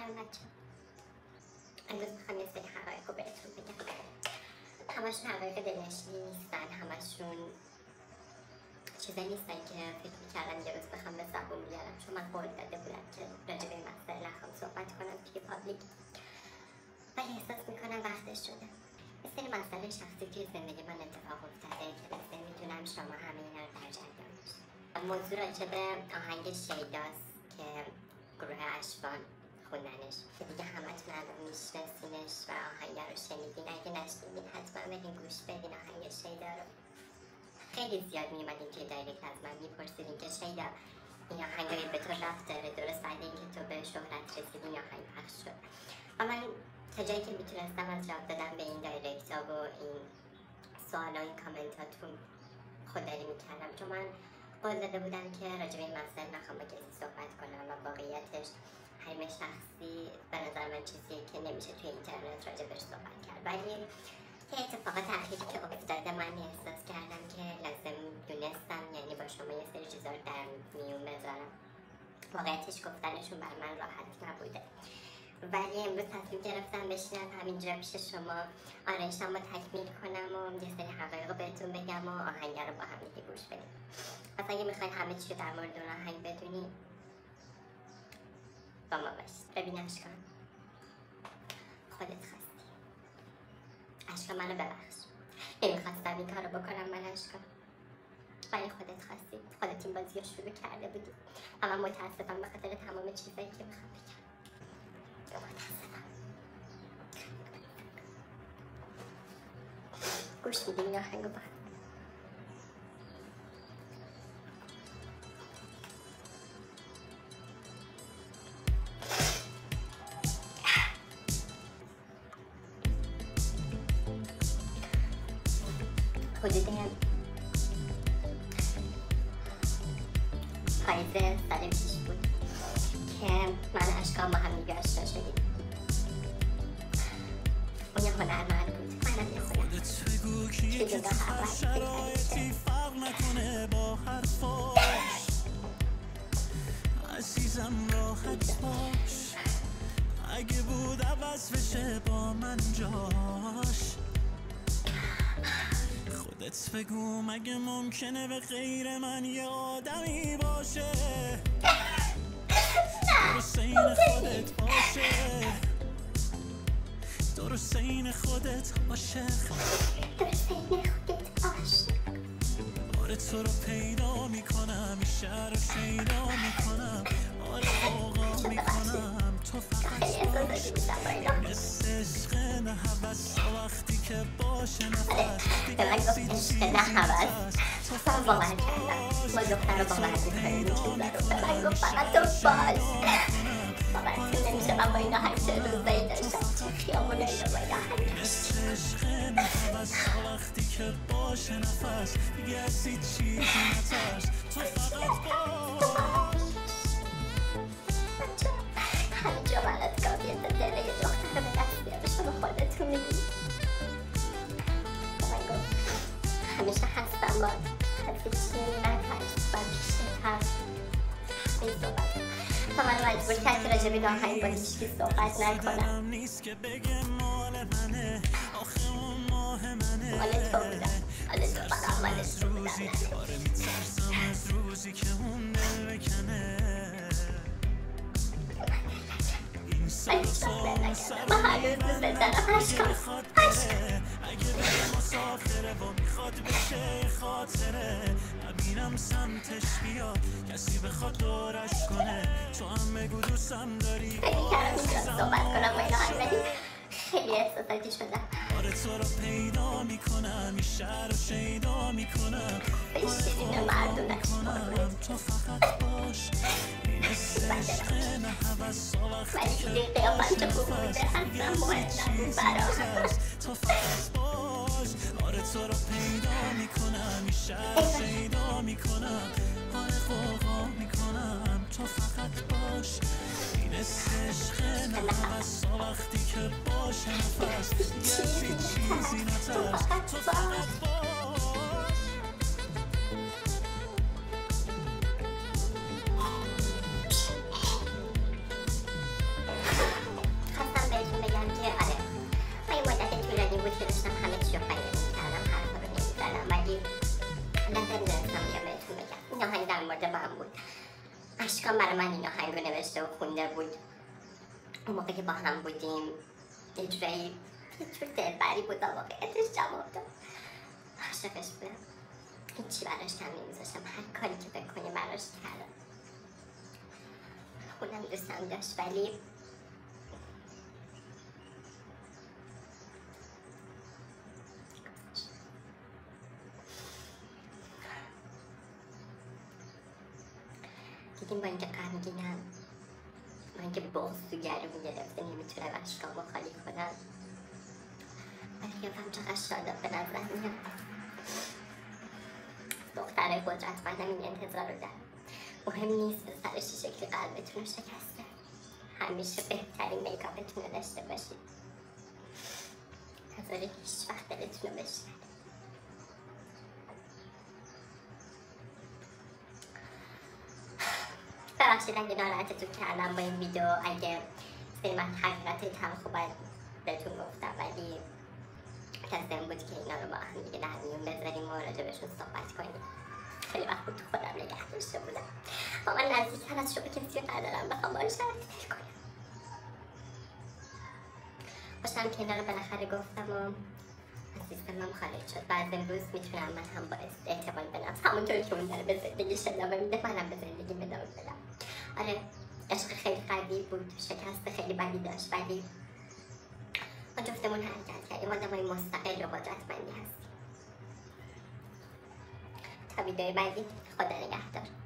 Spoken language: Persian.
سلام بچه، امروز میخوام یه سری حقایق رو بهتون بگم. همشون حقایق دلنشینی نیستن، همشون چیزایی نیستن که فکر میکردم یه روز بخوام به زبون بیارم، چون من قول داده بودم که راجع به این مسئله نخوام صحبت کنم توی پابلیک، ولی احساس میکنم وقتش شده. یه سری مسئله شخصی توی زندگی من اتفاق افتاده که لازم میدونم شما همه اینا رو در جریان باشید. موضوع راجع به آهنگ شیداست که گروه اشوان خوندنش، که دیگه همتون الان میشناسینش و آهنگ رو شنیدین. اگه نشنیدین حتما برین گوش بدین آهنگ شیدا رو. خیلی زیاد میومدین توی دایرکت از من میپرسیدین که شیدا این آهنگ به تو رفت داره، درست بعد اینکه تو به شهرت رسیدی این آهنگ پخش شد. و من تا جایی که میتونستم از جواب دادن به این دایرکت ها و این سوال و این کامنتاتون خودداری میکردم، چون من قول داده بودم که راجع به این مسئله نخوام با کسی صحبت کنم و واقعیتش حریم شخصی به نظر من چیزیه که نمیشه توی اینترنت راجع بهش صحبت کرد. ولی که اتفاقات اخیری که افتاده من احساس کردم که لازم دونستم، یعنی با شما یه سری چیزا رو در میون بذارم. واقعیتش گفتنشون بر من راحت نبوده، ولی امروز تصمیم گرفتم بشینم همینجا پیش شما آرایشم رو تکمیل کنم و یه سری حقایق رو بهتون بگم و آهنگ رو با هم دیگه گوش بدیم. پس اگه میخواین همه چی در مورد اون آهنگ بدونی با ما باشید. ببین اشکان، خودت خواستی. اشکان منو ببخش، نمیخواستم این کار رو بکنم من اشکان، ولی خودت خواستی. خودت این بازی رو شروع کرده بودی و من متاسفم به خاطر تمام چیزایی که میخوام بگم. متاسفم. گوش میدیم این آهنگ رو با هم. حدود پاییز سال پیش بود که من اشکان با هم دیگه آشنا شدیم. اون یه هنرمند بود، منم یه هنرمند. توی نگاه اول فرق نکنه با حرفاش، عزیزم راحت باش، اگه بود عوض بشه با من جاش. خودت بگو مگه ممکنه به غیر من یه آدمی باشه، درست این خودت باشه، درست این خودت باشه. آره تو رو پیدا میکنم، این شهر رو شیدا میکنم، آره آقا میکنم، تو فقط باش. مثل عشق نه حوث، وقتی که باشه نفس دیگه هیچی نهوس. تو فقط باش، با دختر رو باور میکنیم این چیزا رو. به من گفت فقط تو باش. باورتون نمیشه من با اینا همیشه روزایی داشتم، چه خیابونه اینا با اینا همیشه. مثل عشق نه حوث، وقتی که باشه نفس دیگه از هیچ چیزی نترس. تو فقط باش. همینجا برات کافیه تا دل یه دختر به دست بیاره، شما خودتون میدونید. به من گفت همیشه هستم با حرفی چی نترس و پیشت هست این صحبت تا من مجبور کرد که راجع به آهنگ با هیچکی صحبت نکنم. مال تو بودم، مال تو فقط مال تو بودم. من هیچ وقت نکردم، من هر روز دوست دارم اشکان. اگه به مسافره و میخواد بشه خاطره، نبینم سمتش بیاد کسی بخواد دورش کنه، تو هم بگو دوستم داری. فکر کردم اینجا صحبت کنم با این آهنگ، ولی خیلی احساساتی شدم. آره تو رو پیدا میکنم، این شهر رو شیدا میکنم، به شیرین مردونش تو فقط باش. این عشق نه حوث، وقتی که ولی قیافم چه خوب بوده، اصلا مهم نبود برام. تو فقط باش. آره تو رو پیدا میکنم، این شهر شیدا میکنم، آره واقعا میکنم، تو فقط باش. این عشق نه حوث، وقتی که باشه نفس دیگه از هیچ چیزی نترس. تو فقط باش. برای من این آهنگ رو نوشته و خونده بود. اون موقع که با هم بودیم یه جوری دلبری بود و واقعیتش جواب داد. عاشقش بودم، هیچی براش کم نمیذاشتم، هر کاری که فکر کنی براش کردم. اونم دوستم داشت ولی دیدیم با اینکه غمگینم، با اینکه بغض تو گلوم گرفته نمیتونم اشکامو خالی کنم، ولی قیافم چقدر شاداب به نظر میاد. دخترای قدرتمندم این انتظار رو دارم. مهم نیست پسرش چه شکلی قلبتون رو شکسته، همیشه بهترین میکاپتون رو داشته باشید، نذارید هیچ وقت دلتون رو بشکنه. ببخشید اگه ناراحتتون کردم با این ویدیو، اگه سری من حقیقت تلخ باید بهتون گفتم، ولی لازم بود که اینا رو با هم دیگه در میون بذاریم و راجبشون صحبت کنیم. خیلی وقت بود خودم نگه داشته بودم و من نزدیکتر از شما کسی رو ندارم بخوام باش حرف کنم. باشم که اینا رو بالاخره گفتم و از سیستمم خارج شد و از امروز میتونم من هم با اعتماد به نفس همونطور که اون داره به زندگیش ادامه میده منم به زندگیم ادامه بدم. آره عشق خیلی قوی بود، شکست خیلی بدی داشت، ولی ما جفتمون حرکت کردیم، آدمای مستقل و قدرتمندی هستیم. تا ویدیوی بعدی، خدا نگهدار.